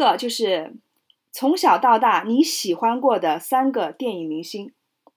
个就是从小到大你喜欢过的3个电影明星，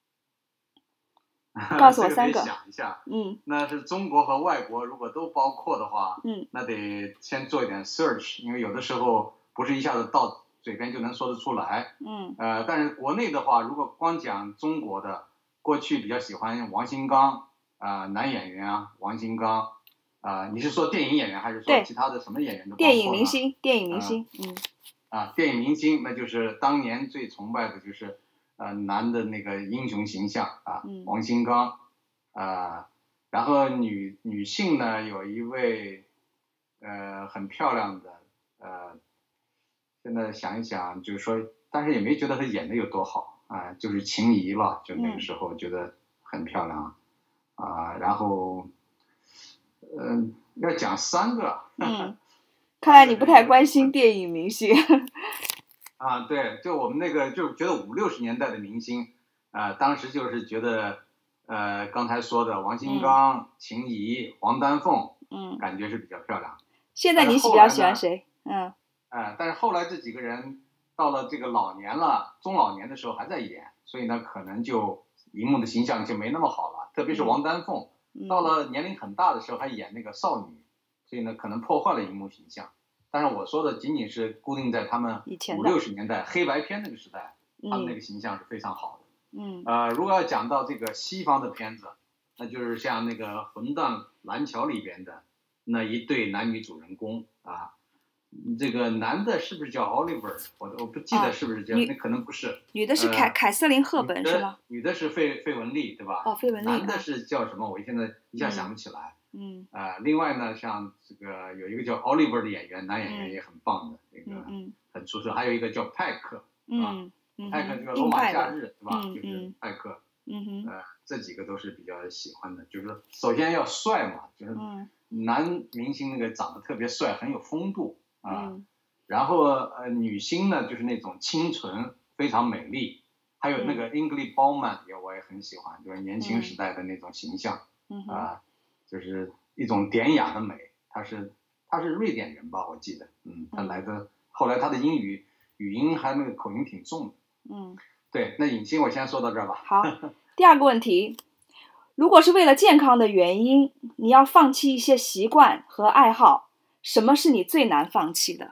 告诉我3个。 这个得想一下。那是中国和外国如果都包括的话，那得先做一点 search， 因为有的时候不是一下子到嘴边就能说得出来。但是国内的话，如果光讲中国的，过去比较喜欢王新刚男演员啊，王新刚你是说电影演员还是说其他的什么演员都包括呢？ 电影明星，电影明星， 电影明星，那就是当年最崇拜的就是男的那个英雄形象王新刚然后女性呢有一位很漂亮的现在想一想就是说，但是也没觉得她演的有多好就是秦怡了，就那个时候觉得很漂亮然后要讲3个看来你不太关心电影明星对，就我们那个就觉得50、60年代的明星当时就是觉得刚才说的王新刚、秦怡、黄丹凤感觉是比较漂亮。 现在你比较喜欢谁？ 但是后来这几个人到了这个老年了，中老年的时候还在演，所以呢可能就荧幕的形象就没那么好了，特别是王丹凤到了年龄很大的时候还演那个少女，所以呢可能破坏了荧幕形象。但是我说的仅仅是固定在他们50、60年代黑白片那个时代，他们那个形象是非常好的。如果要讲到这个西方的片子，那就是像那个《魂断蓝桥》里边的那一对男女主人公这个男的是不是叫 Oliver？ 我不记得是不是这样，那可能不是。 女的是凯瑟琳·赫本是吗？ 女的是费雯丽，对吧？ 费雯丽。 男的是叫什么？我现在一下想不起来。另外呢，像这个有一个叫 Oliver 的演员，男演员也很棒的，这个很出色。还有一个叫派克，派克这个罗马假日，对吧？就是派克。这几个都是比较喜欢的，就是说首先要帅嘛，就是男明星那个长得特别帅，很有风度然后女星呢就是那种清纯，非常美丽。还有那个 Ingrid Bauman 我也很喜欢，就是年轻时代的那种形象就是一种典雅的美。她是瑞典人吧，我记得她来的后来她的英语语音还那个口音挺重的对。那影星我先说到这儿吧。 好，第2个问题，如果是为了健康的原因，你要放弃一些习惯和爱好，什么是你最难放弃的？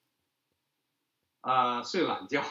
睡懒觉。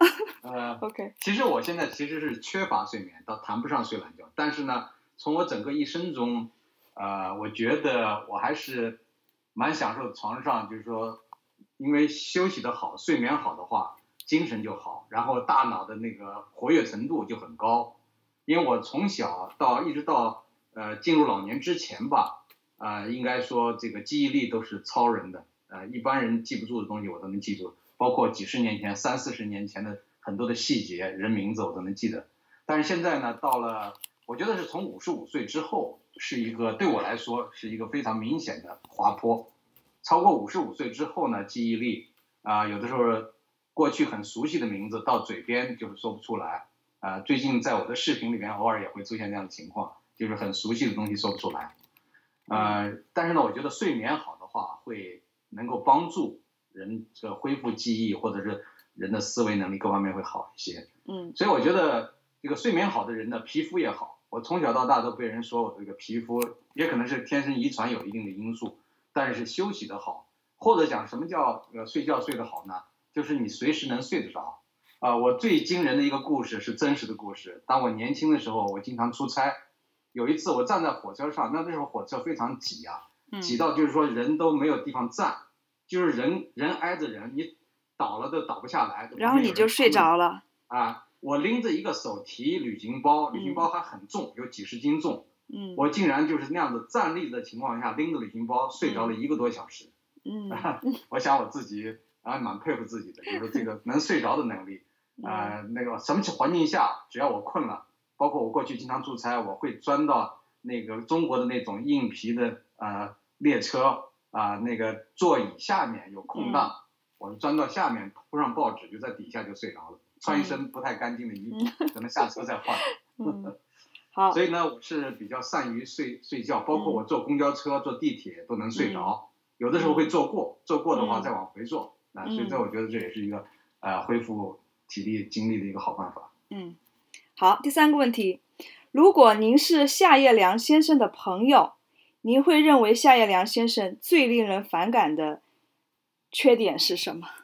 OK。 其实我现在其实是缺乏睡眠，倒谈不上睡懒觉，但是呢，从我整个一生中，我觉得我还是蛮享受床上，就是说，因为休息的好，睡眠好的话，精神就好，然后大脑的那个活跃程度就很高。因为我从小一直到进入老年之前吧，应该说这个记忆力都是超人的，一般人记不住的东西我都能记住，包括几十年前、30、40年前的很多的细节、人名字我都能记得。但是现在呢，到了我觉得是从55岁之后，是一个对我来说是一个非常明显的滑坡。超过55岁之后呢，记忆力有的时候过去很熟悉的名字到嘴边就是说不出来。最近在我的视频里面偶尔也会出现这样的情况，就是很熟悉的东西说不出来。但是呢，我觉得睡眠好的话，会能够帮助人这恢复记忆，或者是人的思维能力各方面会好一些。所以我觉得这个睡眠好的人的皮肤也好。我从小到大都被人说我这个皮肤也可能是天生遗传有一定的因素，但是休息的好，或者讲什么叫睡觉睡得好呢？就是你随时能睡得着。我最惊人的一个故事是真实的故事。当我年轻的时候，我经常出差，有一次我站在火车上，那时候火车非常挤挤到就是说人都没有地方站，就是人挨着人，你倒了都倒不下来。 然后你就睡着了。 我拎着一个手提旅行包，旅行包还很重，有几十斤重。我竟然就是那样子站立的情况下拎着旅行包睡着了1个多小时。我想我自己蛮佩服自己的，就是这个能睡着的能力。那个什么环境下，只要我困了，包括我过去经常出差，我会钻到那个中国的那种硬皮的列车那个座椅下面有空档，我钻到下面铺上报纸，就在底下就睡着了，穿一身不太干净的衣服，可能下车再换。 好， 所以呢，我是比较善于睡觉，包括我坐公交车、坐地铁都能睡着，有的时候会坐过的话再往回坐。 所以我觉得这也是一个恢复体力精力的一个好办法。 好，第3个问题，如果您是夏叶良先生的朋友，您会认为夏叶良先生最令人反感的缺点是什么？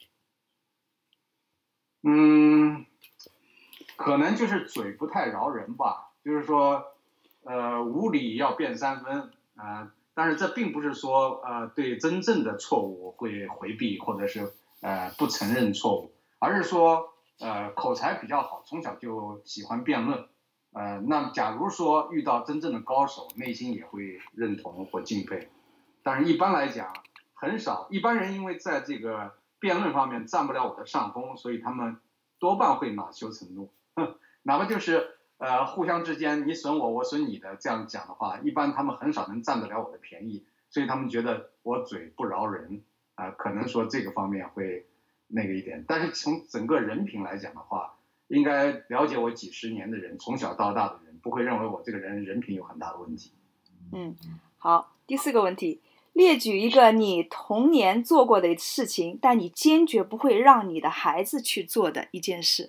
可能就是嘴不太饶人吧，就是说，无理要辩3分但是这并不是说对真正的错误会回避或者是不承认错误，而是说口才比较好，从小就喜欢辩论，那假如说遇到真正的高手，内心也会认同或敬佩，但是一般来讲很少，一般人因为在这个辩论方面占不了我的上风，所以他们多半会恼羞成怒，哪怕就是互相之间你损我，我损你的这样讲的话，一般他们很少能占得了我的便宜，所以他们觉得我嘴不饶人可能说这个方面会那个一点，但是从整个人品来讲的话，应该了解我几十年的人，从小到大的人，不会认为我这个人品有很大的问题。 好，第4个问题，列举一个你童年做过的事情，但你坚决不会让你的孩子去做的一件事。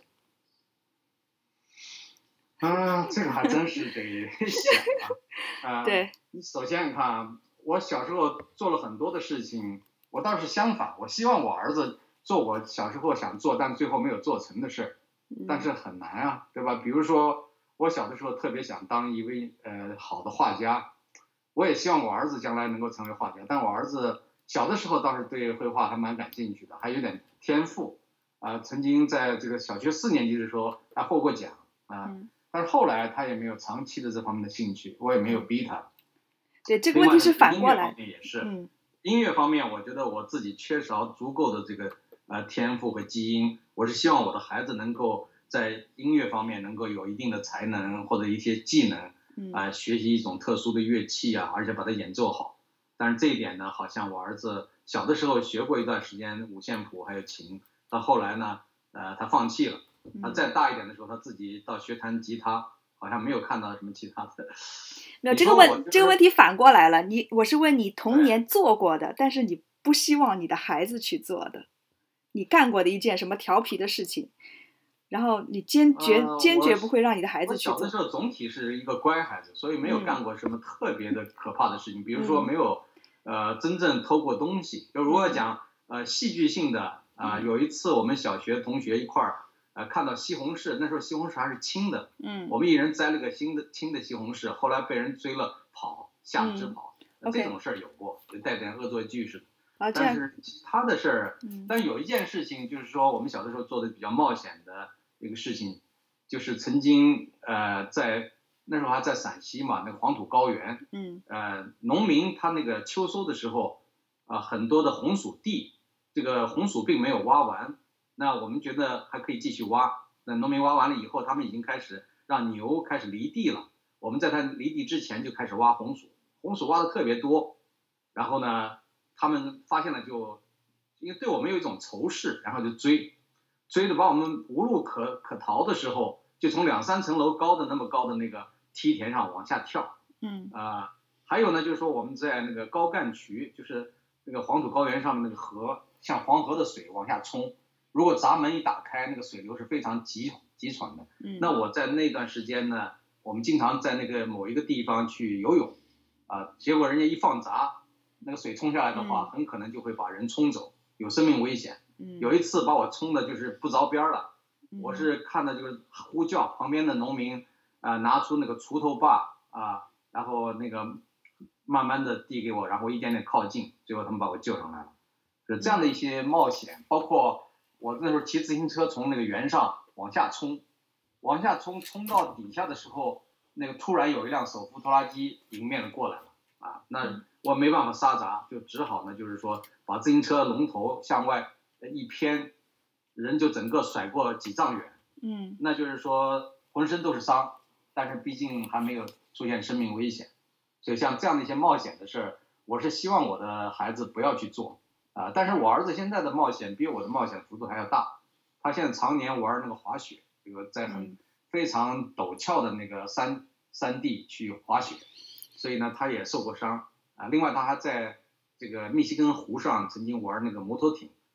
这个还真是得想对， 首先你看我小时候做了很多的事情，我倒是相反，我希望我儿子做我小时候想做但最后没有做成的事，但是很难对吧？比如说我小的时候特别想当一位好的画家，我也希望我儿子将来能够成为画家，但我儿子小的时候倒是对绘画还蛮感兴趣的，还有点天赋曾经在这个小学4年级的时候还获过奖但是后来他也没有长期的这方面的兴趣，我也没有逼他。 对，这个问题是反过来。 音乐方面也是，音乐方面我觉得我自己缺少足够的这个天赋和基因，我是希望我的孩子能够在音乐方面能够有一定的才能或者一些技能学习一种特殊的乐器而且把它演奏好。但是这一点呢，好像我儿子小的时候学过一段时间五线谱还有琴，到后来呢他放弃了。他再大一点的时候，他自己到学弹吉他，好像没有看到什么其他的。 没有这个问题反过来了，我是问你童年做过的，但是你不希望你的孩子去做的，你干过的一件什么调皮的事情，然后你坚决不会让你的孩子去做。 我小的时候总体是一个乖孩子，所以没有干过什么特别的可怕的事情，比如说没有真正偷过东西。就如果讲戏剧性的有一次我们小学同学一块儿。看到西红柿，那时候西红柿还是青的，我们一人摘了个青的西红柿，后来被人追了跑，下肢跑，这种事儿有过，就带点恶作剧似的。但是其他的事儿，但有一件事情就是说，我们小的时候做的比较冒险的一个事情，就是曾经在那时候还在陕西嘛，那个黄土高原，农民他那个秋收的时候很多的红薯地，这个红薯并没有挖完。那我们觉得还可以继续挖，那农民挖完了以后，他们已经开始让牛开始犁地了。我们在它犁地之前就开始挖红薯，红薯挖的特别多。然后呢，他们发现了因为对我们有一种仇视，然后就追着把我们无路可逃的时候，就从2、3层楼高的那么高的那个梯田上往下跳。还有呢，就是说我们在那个高干渠，就是那个黄土高原上面那个河，像黄河的水往下冲。如果闸门一打开，那个水流是非常急喘的。那我在那段时间呢，我们经常在那个某一个地方去游泳，结果人家一放闸，那个水冲下来的话，很可能就会把人冲走，有生命危险。有一次把我冲的就是不着边了，我是看的就是呼叫，旁边的农民拿出那个锄头把然后那个慢慢的递给我，然后一点点靠近，最后他们把我救上来了。就这样的一些冒险，包括。我那时候骑自行车从那个原上往下冲到底下的时候，那个突然有一辆手扶拖拉机迎面的过来了那我没办法刹闸，就只好呢就是说把自行车龙头向外一偏，人就整个甩过几丈远，那就是说浑身都是伤，但是毕竟还没有出现生命危险，所以像这样的一些冒险的事儿，我是希望我的孩子不要去做。但是我儿子现在的冒险比我的冒险幅度还要大，他现在常年玩那个滑雪，这个在非常陡峭的那个山地去滑雪，所以呢他也受过伤另外他还在这个密西根湖上曾经玩那个摩托艇，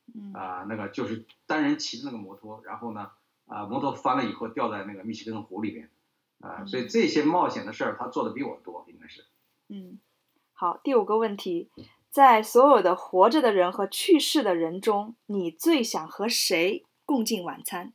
那个就是单人骑着那个摩托，然后呢，摩托翻了以后掉在那个密西根湖里面，所以这些冒险的事儿他做的比我多，应该是。 好，第5个问题，在所有的活着的人和去世的人中，你最想和谁共进晚餐？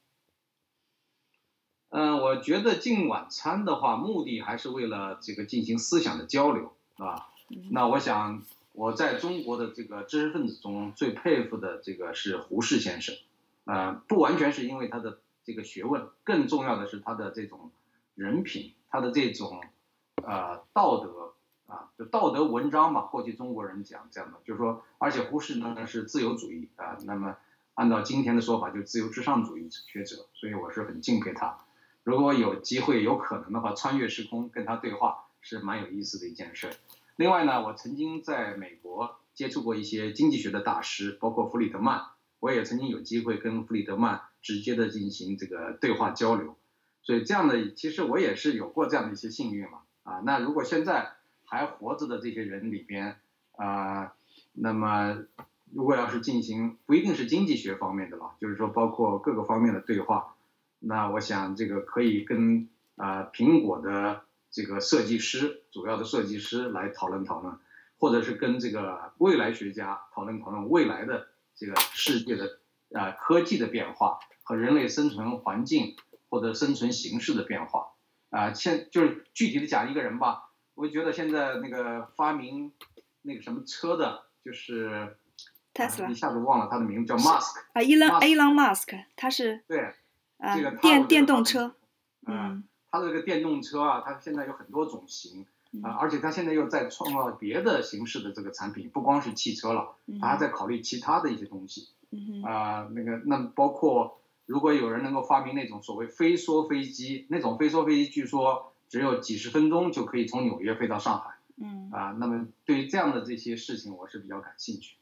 我觉得进晚餐的话，目的还是为了这个进行思想的交流，那我想我在中国的这个知识分子中最佩服的这个是胡适先生，不完全是因为他的这个学问，更重要的是他的这种人品，他的这种道德就道德文章嘛，过去中国人讲这样的，就是说，而且胡适呢是自由主义那么按照今天的说法，就自由至上主义学者，所以我是很敬佩他。如果有机会有可能的话，穿越时空跟他对话是蛮有意思的一件事。另外呢，我曾经在美国接触过一些经济学的大师，包括弗里德曼，我也曾经有机会跟弗里德曼直接的进行这个对话交流，所以这样的其实我也是有过这样的一些幸运嘛。那如果现在还活着的这些人里边那么如果要是进行不一定是经济学方面的了，就是说包括各个方面的对话，那我想这个可以跟苹果的这个设计师，主要的设计师来讨论讨论，或者是跟这个未来学家讨论讨论未来的这个世界的科技的变化和人类生存环境或者生存形式的变化就是具体的讲一个人吧，我觉得现在那个发明那个什么车的，就是 Tesla， 一下子忘了他的名字，叫 Musk。 Elon Musk， 他是对。这个电动车， 它的这个电动车它现在有很多种型而且它现在又在创造别的形式的这个产品，不光是汽车了，它还在考虑其他的一些东西那包括如果有人能够发明那种所谓飞梭飞机，那种飞梭飞机据说只有几十分钟就可以从纽约飞到上海那么对于这样的这些事情我是比较感兴趣。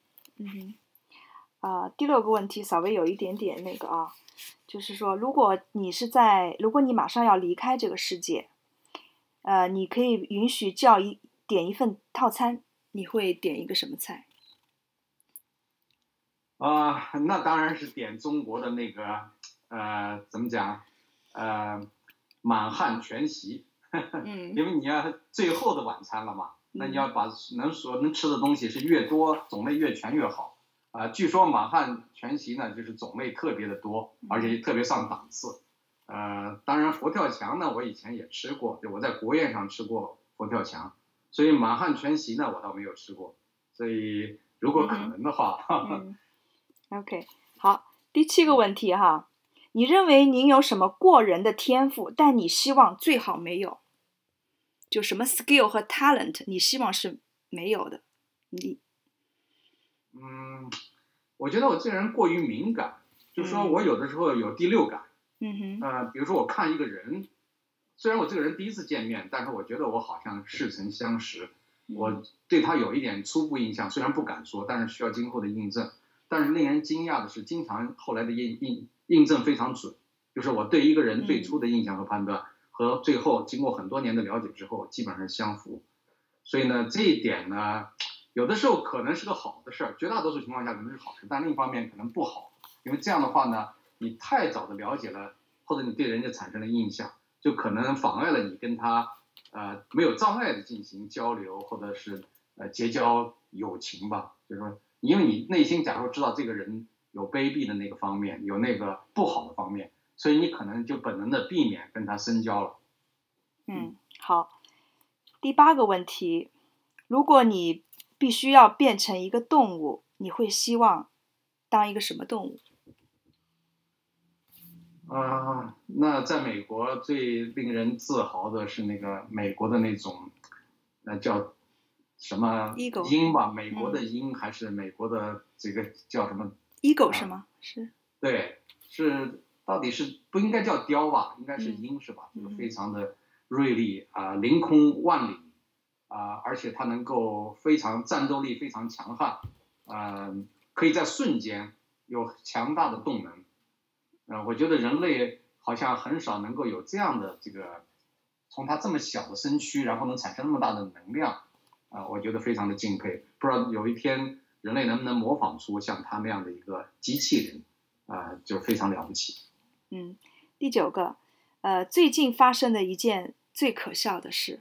第6个问题稍微有一点点那个就是说，如果你马上要离开这个世界，你可以允许点一份套餐，你会点一个什么菜？ 那当然是点中国的那个怎么讲满汉全席因为你要最后的晚餐了嘛，那你要把能吃的东西是越多，种类越全越好。据说满汉全席呢，就是种类特别的多，而且特别上档次。当然佛跳墙呢，我以前也吃过，我在国宴上吃过佛跳墙，所以满汉全席呢，我倒没有吃过。所以如果可能的话 ，OK， 好，第7个问题你认为您有什么过人的天赋，但你希望最好没有？就什么 skill 和 talent 你希望是没有的？ 我觉得我这人过于敏感，就是说我有的时候有第6感。比如说我看一个人，虽然我这个人第一次见面，但是我觉得我好像似曾相识，我对他有一点初步印象，虽然不敢说，但是需要今后的印证。但是令人惊讶的是，经常后来的印证非常准，就是我对一个人最初的印象和判断和最后经过很多年的了解之后基本上是相符。所以呢，这一点呢有的时候可能是个好的事儿，绝大多数情况下可能是好事，但另一方面可能不好，因为这样的话呢，你太早的了解了，或者你对人家产生了印象，就可能妨碍了你跟他没有障碍的进行交流，或者是结交友情吧。就是说，因为你内心假如知道这个人有卑鄙的那个方面，有那个不好的方面，所以你可能就本能的避免跟他深交了。 好，第8个问题，如果你必须要变成一个动物，你会希望当一个什么动物？ 那在美国最令人自豪的是那个美国的那种叫什么鹰吧，美国的鹰还是美国的这个叫什么 Eagle 是吗？是。 对，是到底是不应该叫雕吧，应该是鹰是吧？就是非常的锐利凌空万里而且它能够非常战斗力非常强悍可以在瞬间有强大的动能我觉得人类好像很少能够有这样的这个从它这么小的身躯然后能产生那么大的能量我觉得非常的敬佩。不知道有一天人类能不能模仿出像他那样的一个机器人，就非常了不起。 第9个，最近发生的一件最可笑的事。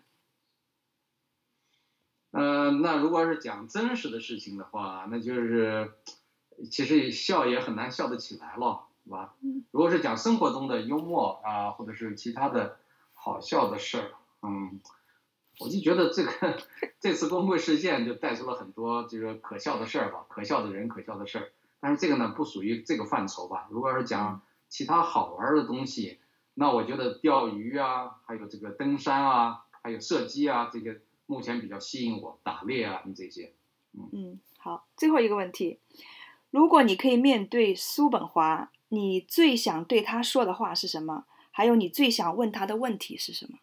那如果是讲真实的事情的话，那就是其实笑也很难笑得起来了，是吧？如果是讲生活中的幽默或者是其他的好笑的事儿，我就觉得这次公会事件就带出了很多这个可笑的事儿吧，可笑的人，可笑的事儿。但是这个呢不属于这个范畴吧。如果是讲其他好玩的东西，那我觉得钓鱼还有这个登山还有射击这些目前比较吸引我，打猎这些。 好，最后一个问题，如果你可以面对叔本华，你最想对他说的话是什么？还有你最想问他的问题是什么？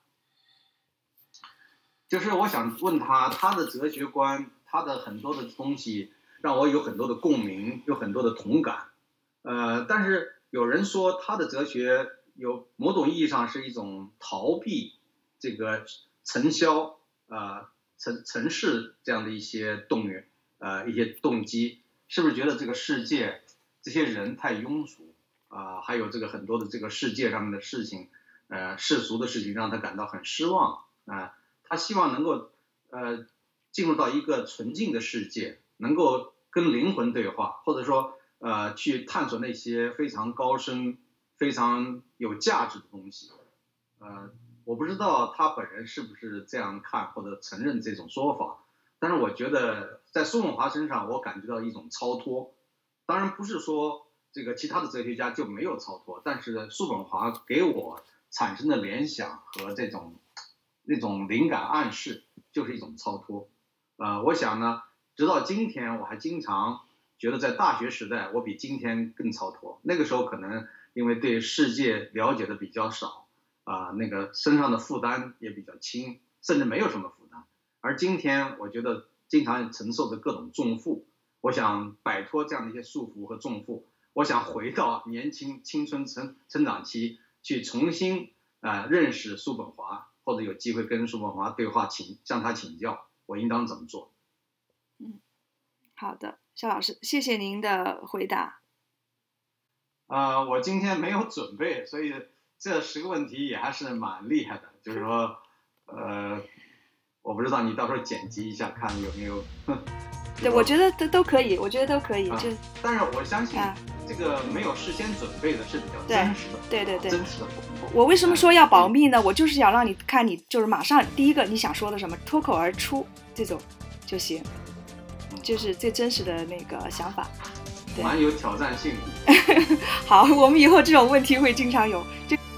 就是我想问他的哲学观，他的很多的东西让我有很多的共鸣，有很多的同感。但是有人说他的哲学有某种意义上是一种逃避这个尘嚣尘世这样的一些一些动机，是不是觉得这个世界这些人太庸俗还有这个很多的这个世界上面的事情世俗的事情让他感到很失望他希望能够进入到一个纯净的世界，能够跟灵魂对话，或者说去探索那些非常高深非常有价值的东西。我不知道他本人是不是这样看或者承认这种说法，但是我觉得在叔本华身上我感觉到一种超脱。当然不是说这个其他的哲学家就没有超脱，但是叔本华给我产生的联想和那种灵感暗示就是一种超脱。我想呢，直到今天我还经常觉得在大学时代我比今天更超脱。那个时候可能因为对世界了解的比较少那个身上的负担也比较轻，甚至没有什么负担。而今天我觉得经常承受着各种重负，我想摆脱这样的一些束缚和重负，我想回到青春成长期去重新认识叔本华，或者有机会跟叔本华对话向他请教我应当怎么做。 好的，肖老师，谢谢您的回答。 我今天没有准备，所以这10个问题也还是蛮厉害的，就是说我不知道你到时候剪辑一下看有没有对，我觉得都可以，我觉得都可以但是我相信这个没有事先准备的是比较真实的。 对真实的。 我为什么说要保密呢？我就是想让你看，你就是马上第一个你想说的什么脱口而出这种就行，就是最真实的那个想法， 蛮有挑战性的。 好，我们以后这种问题会经常有。